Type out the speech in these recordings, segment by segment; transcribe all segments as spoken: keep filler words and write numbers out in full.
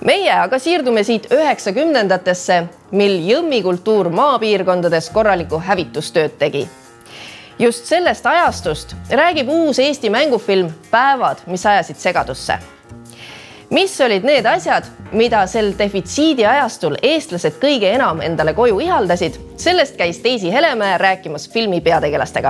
Meie aga siirdume siit üheksakümnendatesse, mil Jõmmi kultuur maapiirkondades korraliku hävitustööd tegi. Just sellest ajastust räägib uus Eesti mängufilm Päevad, mis ajasid segadusse. Mis olid need asjad, mida sel defitsiidi ajastul eestlased kõige enam endale koju ihaldasid? Sellest käis Daisy Helemäe rääkimas filmi peategelastega.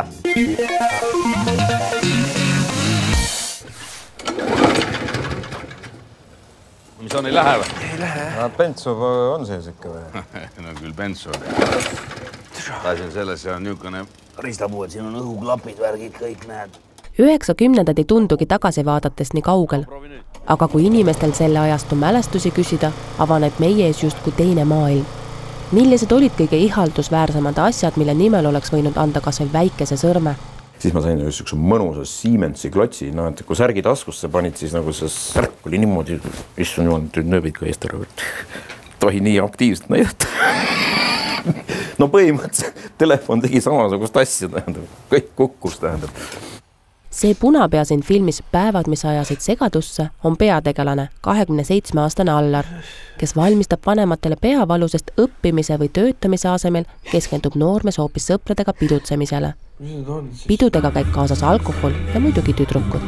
Mis on, ei lähe või? Ei lähe. Bentsu on sees ikka või? No küll Bentsu. Asi on selles, see on niisugune ristapuu, et siin on õhuklapid, värgid, kõik näed. üheksakümnendad ei tundugi tagasi vaadates nii kaugel. Aga kui inimestel selle ajastu mälestusi küsida, avaneb meie ees justkui teine maailm. Millised olid kõige ihaldusväärsemad asjad, mille nimel oleks võinud anda kas või väikese sõrme? Siis ma sain just üks mõnusa Siemensi klotsi, no, et kui särgi taskusse panid, siis nagu see särk oli niimoodi, issand jumal, nüüd nööbid ka eest ära. Tohi nii aktiivselt näidata. No põhimõtteliselt telefon tegi samasugust asja, tähendab. Kõik kukkus, tähendab. See punapea siin filmis Päevad, mis ajasid segadusse, on peategelane, kahekümne seitsme aastane Allar, kes valmistab vanematele peavalusest õppimise või töötamise asemel, keskendub noormes hoopis sõpradega pidutsemisele. Pidudega käib kaasas alkohol ja muidugi tüdrukud.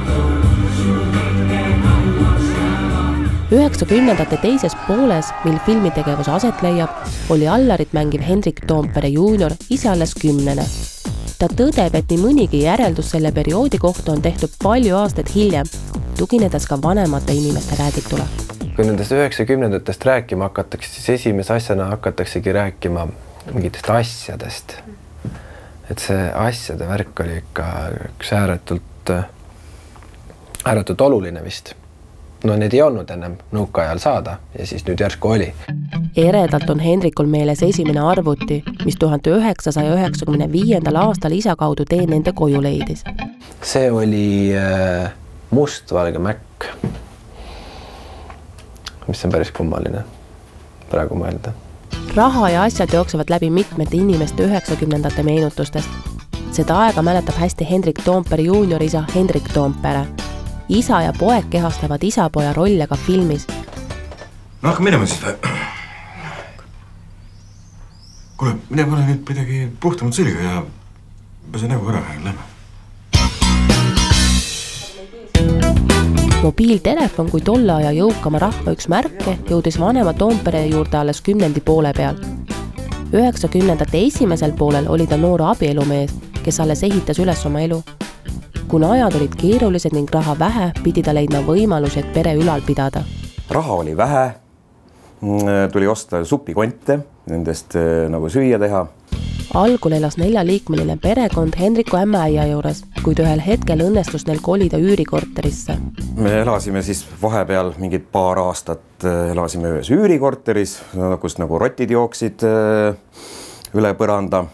üheksakümnendate teises pooles, mil filmitegevus aset leiab, oli Allarit mängiv Hendrik Toompere juunior ise alles kümnene. Ta tõdeb, et nii mõnigi järeldus selle perioodi kohta on tehtud palju aastaid hiljem, tuginedes ka vanemate inimeste räägitule. Kui nendest üheksakümnendatest rääkima hakatakse, siis esimese asjana hakataksegi rääkima mingitest asjadest. Et see asjade värk oli ikka üks ääretult, ääretult oluline vist. No need ei olnud ennem nõukaajal saada ja siis nüüd järsku oli. Eredalt on Hendrikul meeles esimene arvuti, mis tuhande üheksasaja üheksakümne viiendal aastal isa kaudu tee nende koju leidis. See oli mustvalge Mac, mis on päris kummaline praegu mõelda. Raha ja asjad jooksevad läbi mitmete inimeste üheksakümnendate meenutustest. Seda aega mäletab hästi Hendrik Toompere juunior isa Hendrik Toompere. Isa ja poeg kehastavad isapoja rolle ka filmis. No hakka minema siis või? Kuule, mine pane nüüd midagi puhtamalt selga ja pese nägu ära ja lähme. Mobiiltelefon kui tolle aja jõukama rahva üks märke jõudis vanema Toompere juurde alles kümnendi poole peal. üheksakümnendate esimesel poolel oli ta noor abielumees, kes alles ehitas üles oma elu. Kuna ajad olid keerulised ning raha vähe, pidi ta leidma võimalusi, et pere ülal pidada. Raha oli vähe, tuli osta supikonte, nendest nagu süüa teha. Algul elas neljaliikmeline perekond Hendriku ämmaäia juures, kuid ühel hetkel õnnestus neil kolida üürikorterisse. Me elasime siis vahepeal mingid paar aastat, elasime ühes üürikorteris, kus nagu rotid jooksid üle põranda.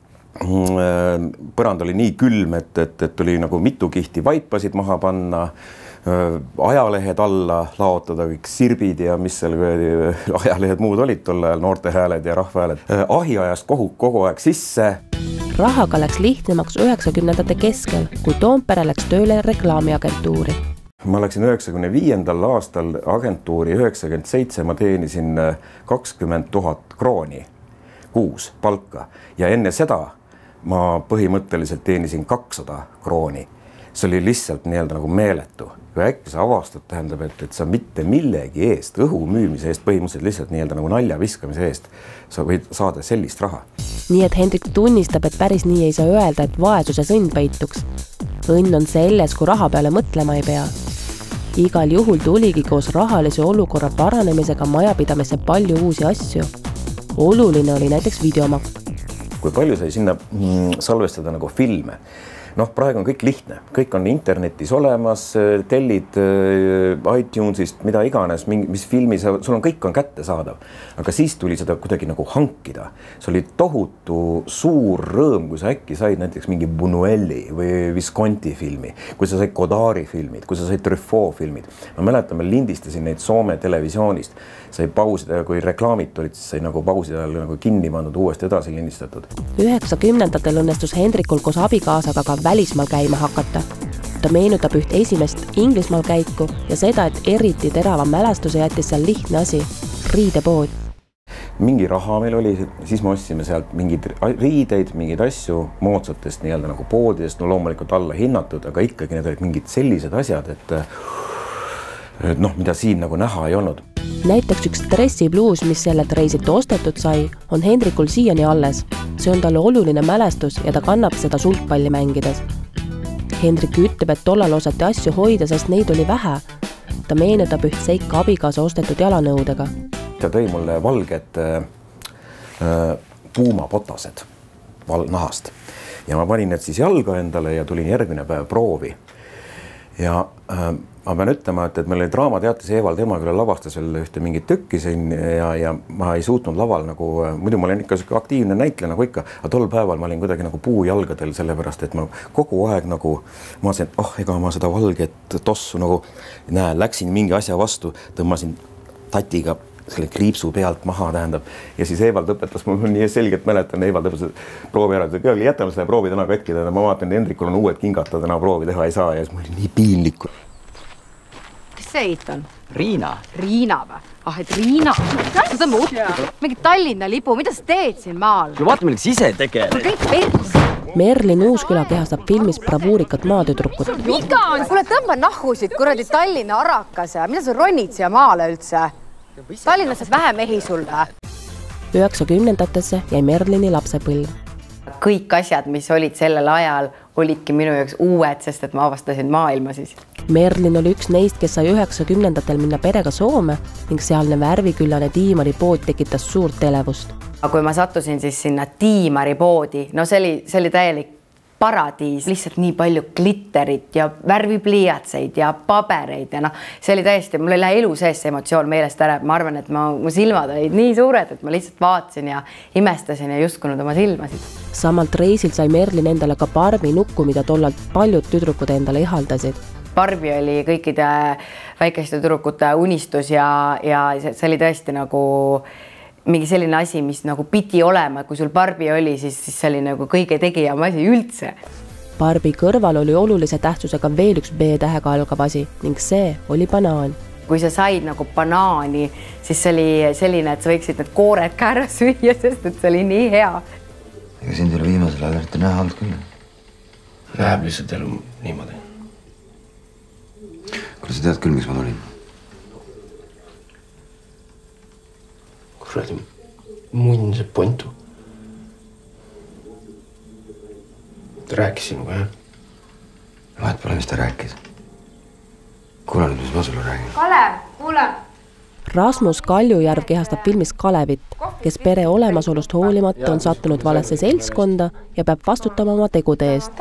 Põrand oli nii külm, et, et, et tuli nagu mitu kihti vaipasid maha panna, ajalehed alla laotada, kõik sirbid ja mis seal ajalehed muud olid tol ajal, noorte hääled ja rahvahääled. Ahi ajast kogu, kogu aeg sisse. Rahaga läks lihtnemaks üheksakümnendate keskel, kui Toompere läks tööle reklaamiagentuuri. Ma läksin üheksakümne viiendal aastal agentuuri, üheksakümmend seitse ma teenisin kakskümmend tuhat krooni kuus palka ja enne seda ma põhimõtteliselt teenisin kakssada krooni. See oli lihtsalt nii-öelda nagu meeletu. Kui äkki sa avastad, tähendab, et, et sa mitte millegi eest, õhu müümise eest, põhimõtteliselt lihtsalt nii-öelda nagu nalja viskamise eest, sa võid saada sellist raha. Nii et Hendrik tunnistab, et päris nii ei saa öelda, et vaesuse õnn peituks. Õnn on selles, kui raha peale mõtlema ei pea. Igal juhul tuligi koos rahalise olukorra paranemisega majapidamisse palju uusi asju. Oluline oli näiteks videomak. Kui palju sai sinna salvestada nagu filme? Noh, praegu on kõik lihtne. Kõik on internetis olemas, tellid iTunesist, mida iganes, mis filmi, sul on kõik on kätte saadav. Aga siis tuli seda kuidagi nagu hankida. See oli tohutu suur rõõm, kui sa äkki said näiteks mingi Buñueli või Visconti filmi, kui sa said Godari filmid, kui sa said Truffaut filmid. Ma mäletan, ma lindistasin neid Soome televisioonist. Sai pausida, kui reklaamid tulid, siis sai nagu pausida nagu kinni pandud, uuesti edasi lindistatud. üheksakümnendatel õnnestus Hendrikul koos abikaasaga ka välismaal käima hakata. ta meenutab üht esimest Inglismaal käiku ja seda, et eriti terava mälestuse jättis seal lihtne asi, riidepood. Mingi raha meil oli, siis me ostsime sealt mingeid riideid, mingeid asju moodsatest nii-öelda nagu poodidest, no loomulikult alla hinnatud, aga ikkagi need olid mingid sellised asjad, et noh, mida siin nagu näha ei olnud. Näiteks üks dressibluus, mis sellelt reisilt ostetud sai, on Hendrikul siiani alles. See on talle oluline mälestus ja ta kannab seda sulgpalli mängides. Hendrik ütleb, et tollal osati asju hoida, sest neid oli vähe. Ta meenutab üht seika abikaasa ostetud jalanõudega. Ta tõi mulle valged äh, puumapotased val nahast ja ma panin need siis jalga endale ja tulin järgmine päev proovi. Ja äh, ma pean ütlema, et, et meil oli Draamateatris Evald Emaküla lavastas veel ühte mingit tükki siin ja, ja ma ei suutnud laval nagu, muidu ma olin ikka aktiivne näitleja nagu ikka, aga tol päeval ma olin kuidagi nagu puujalgadel sellepärast, et ma kogu aeg nagu, ma mõtlesin, et oh, ega ma seda valget tossu nagu näe, läksin mingi asja vastu, tõmbasin tatiga selle kriipsu pealt maha, tähendab. Ja siis Evald õpetas, mul nii selgelt mäletan, Evald õpetas proovi ära, et jätame selle proovi täna katkida, ma vaatan, et Hendrikul on uued kingata, täna proovi teha ei saa ja siis mul oli nii piinlik. Kes see eit on? Riina. Riina või? Ah, et Riina. Sa tõmba uttu. Mingi Tallinna lipu, mida sa teed siin maal? Kuule, vaata, millega ise tegele. Kõik pers. Merlin Uusküla kehastab filmis bravuurikat maatüdrukut. Miga on? Kuule, tõmba nahhusid, kuradi Tallinna arakas ja mida sa ronid siia maale üldse? Tallinnas saab vähe mehi sulle. üheksakümnendatesse jäi Merlini lapsepõlv. Kõik asjad, mis olid sellel ajal, olidki minu jaoks uued, sest et ma avastasin maailma siis. Merlin oli üks neist, kes sai üheksakümnendatel minna perega Soome ning sealne värviküllane Tiimari pood tekitas suurt elevust. Kui ma sattusin siis sinna Tiimari poodi, no see oli, see oli täielik paradiis, lihtsalt nii palju glitterit ja värvipliiatseid ja pabereid ja noh, see oli täiesti, mul ei lähe elu sees see emotsioon meelest ära, ma arvan, et ma, mu silmad olid nii suured, et ma lihtsalt vaatasin ja imestasin ja juskunud oma silmasid. Samalt reisilt sai Merlin endale ka Barbi nukku, mida tollalt paljud tüdrukud endale ihaldasid. Barbi oli kõikide väikeste tüdrukute unistus ja, ja see oli tõesti nagu mingi selline asi, mis nagu pidi olema, kui sul Barbi oli, siis, siis see oli nagu kõige tegijam asi üldse. Barbi kõrval oli olulise tähtsusega veel üks B-tähega algav asi ning see oli banaan. Kui sa said nagu banaani, siis see oli selline, et sa võiksid need koored ka ära süüa, sest et see oli nii hea. Ega sind ei ole viimasel ajal eriti näha olnud küll? Läheb lihtsalt elu niimoodi. Kuule, sa tead küll, miks ma tulin? Kuradi munn see pontu. Ta rääkis sinuga, jah? Vahet pole, mis ta rääkis. Kuule nüüd, mis ma sulle räägin. Kalev, kuule! Rasmus Kaljujärv kehastab filmis Kalevit, kes pere olemasolust hoolimata on sattunud valesse seltskonda ja peab vastutama oma tegude eest.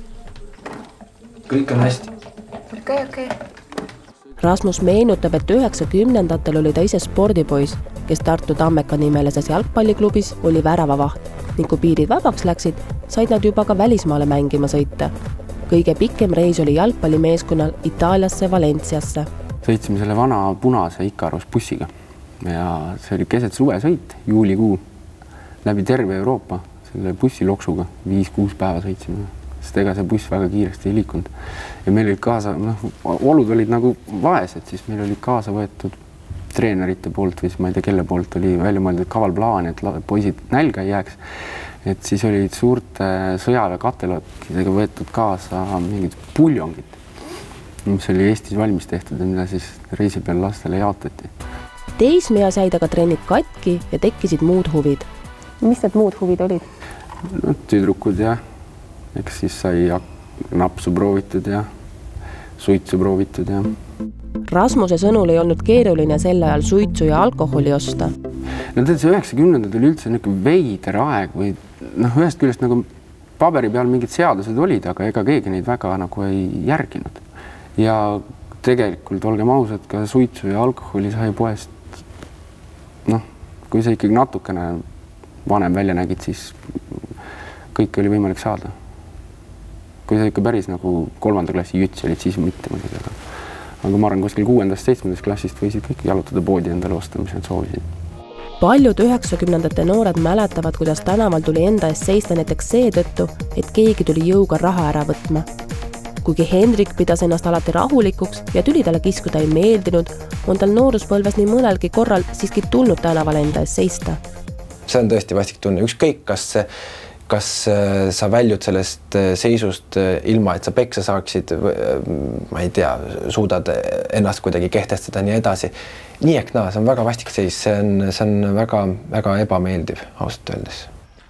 Kõik on hästi. Okei, okei. Rasmus meenutab, et üheksakümnendatel oli ta ise spordipois, kes Tartu Tammeka nimelises jalgpalliklubis oli väravavaht ning kui piirid vabaks läksid, said nad juba ka välismaale mängima sõita. Kõige pikem reis oli jalgpallimeeskonnal Itaaliasse Valenciasse. Sõitsime selle vana punase Ikarus bussiga ja see oli keset suvesõit, juulikuu, läbi terve Euroopa selle bussiloksuga, viis-kuus päeva sõitsime. Sest ega see buss väga kiiresti ei liikunud. Ja meil olid kaasa, noh, olud olid nagu vaesed, siis meil olid kaasa võetud treenerite poolt või siis ma ei tea, kelle poolt oli välja mõeldud kaval plaan, et poisid nälga ei jääks. Et siis olid suurte sõjale katelokidega võetud kaasa mingid puljongid, mis oli Eestis valmis tehtud ja mida siis reisi peal lastele jaotati. Teismeas jäid aga trennid katki ja tekkisid muud huvid. Mis need muud huvid olid? No, tüdrukud ja eks siis sai napsu proovitud ja suitsu proovitud ja. Rasmuse sõnul ei olnud keeruline sel ajal suitsu ja alkoholi osta. No tead, see üheksakümnendad oli üldse niisugune veider aeg või noh, ühest küljest nagu paberi peal mingid seadused olid, aga ega keegi neid väga nagu ei järginud. Ja tegelikult, olgem ausad, ka suitsu ja alkoholi sai poest, noh, kui sa ikkagi natukene vanem välja nägid, siis kõik oli võimalik saada. Kui sa ikka päris nagu kolmanda klassi jüts olid, siis mitte muidugi, aga, aga ma arvan, kuskil kuuendast, seitsmendast klassist võisid kõik jalutada poodi endale osta, mis nad soovisid. Paljud üheksakümnendate noored mäletavad, kuidas tänaval tuli enda eest seista näiteks seetõttu, et keegi tuli jõuga raha ära võtma. Kuigi Hendrik pidas ennast alati rahulikuks ja tüli talle kiskuda ei meeldinud, on tal nooruspõlves nii mõnelgi korral siiski tulnud tänaval enda ees seista. See on tõesti vastik tunne. Ükskõik, kas, kas sa väljud sellest seisust ilma, et sa peksa saaksid, ma ei tea, suudad ennast kuidagi kehtestada nii edasi. Nii ehk naa, see on väga vastik seis, see on, see on väga, väga ebameeldiv ausalt öeldes.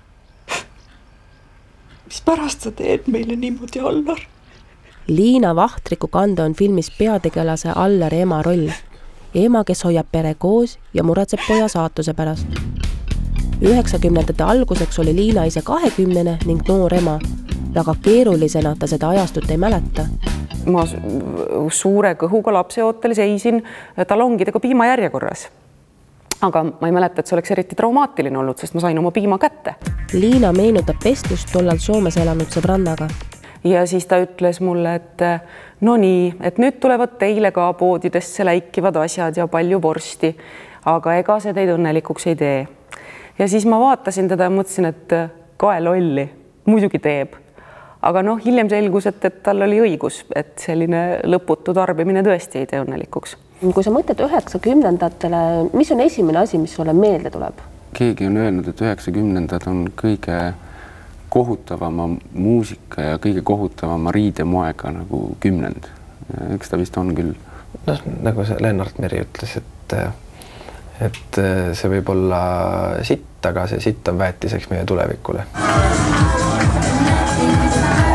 Mis pärast sa teed meile niimoodi, Allar? Liina Vahtriku kanda on filmis peategelase Allari ema roll. Ema, kes hoiab pere koos ja muretseb poja saatuse pärast. üheksakümnendate alguseks oli Liina ise kahekümnene ning noor ema. Väga keerulisena ta seda ajastut ei mäleta. Ma suure kõhuga lapseootel seisin talongidega piima järjekorras. Aga ma ei mäleta, et see oleks eriti traumaatiline olnud, sest ma sain oma piima kätte. Liina meenutab vestlust tollal Soomes elanud sõbrannaga. Ja siis ta ütles mulle, et no nii, et nüüd tulevad teile ka poodidesse läikivad asjad ja palju vorsti, aga ega see teid õnnelikuks ei tee. Ja siis ma vaatasin teda ja mõtlesin, et kae lolli, muidugi teeb. Aga noh, hiljem selgus, et, et tal oli õigus, et selline lõputu tarbimine tõesti ei tee õnnelikuks. Kui sa mõtled üheksakümnendatele, mis on esimene asi, mis sulle meelde tuleb? Keegi on öelnud, et üheksakümnendad on kõige kohutavama muusika ja kõige kohutavama riidemoega nagu kümnend. Eks ta vist on küll. No, nagu see Lennart Meri ütles, et, et see võib olla sitt, aga see sitt on väetiseks meie tulevikule.